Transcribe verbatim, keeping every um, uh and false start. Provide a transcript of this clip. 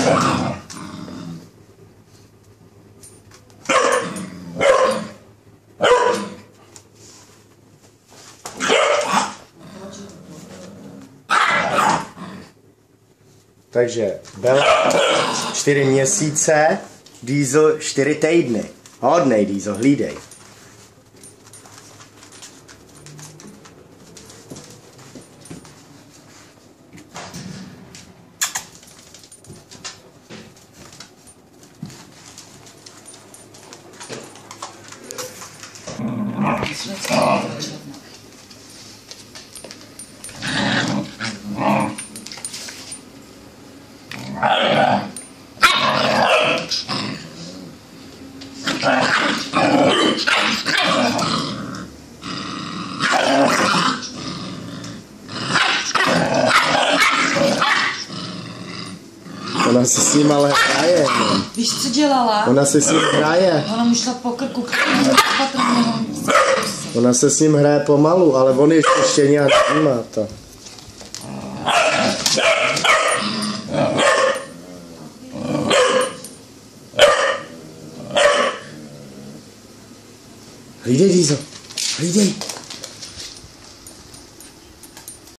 Takže Bela čtyři měsíce, Diesel čtyři týdny. Hodnej Diesel, hlídej. Ona si s ním ale hraje. Víš, co dělala? Ona se s ním hraje. Ona mu šla po krku. Ona se s ním hraje pomalu, ale on ještě nějak nemá to. Hlídej, Diesel. Hlídej.